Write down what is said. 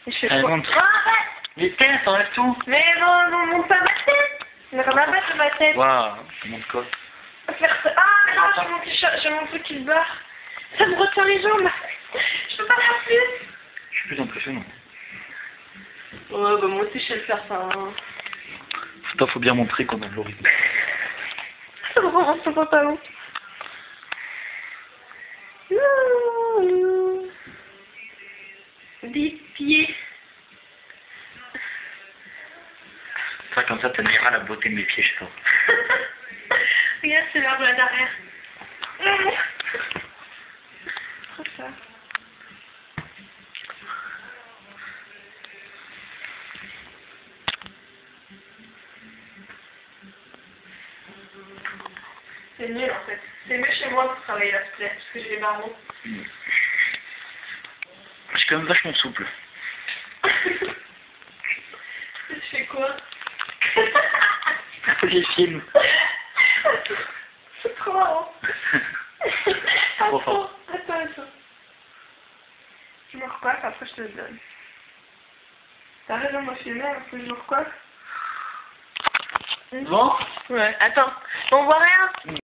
Et je fais Allez, quoi? monte. Oh, arrête! Mais tiens, t'enlèves tout. Mais non, monte pas ma tête! Ne regarde pas sur ma tête. Waouh, ça monte quoi? Faire ça. Ah, mais non, j'ai mon truc qui se barre. Ça me retient les jambes. Je peux pas faire plus. Je suis plus impressionnant. Ouais, bah moi aussi, je sais le faire ça. Hein. Toi, faut bien montrer qu'on a de l'horizon. Ça me rend son pantalon. Des pieds. Toi, comme ça, t'admireras la beauté de mes pieds, je pense. Regarde, c'est l'arbre là derrière. Trop ça. C'est nul en fait. C'est mieux chez moi pour travailler la plaie parce que j'ai les barreaux. Je suis quand même vachement souple. Tu fais quoi? J'ai film. C'est trop marrant. Trop fort. Attends. Je me recoiffe, après je te le donne. T'as raison, moi je suis mère, après je me recoiffe. Bon? Ouais, attends. On voit rien.